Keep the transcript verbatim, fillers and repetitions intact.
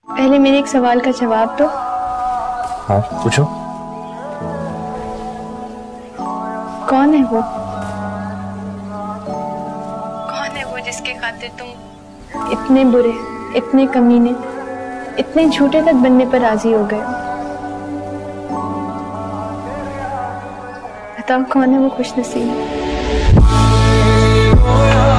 पहले मेरे एक सवाल का जवाब दो। हाँ पूछो। कौन है वो? कौन है वो जिसके खातिर तुम इतने बुरे, इतने कमीने, इतने झूठे तक बनने पर राजी हो गए? बताओ कौन है वो खुशनसीब?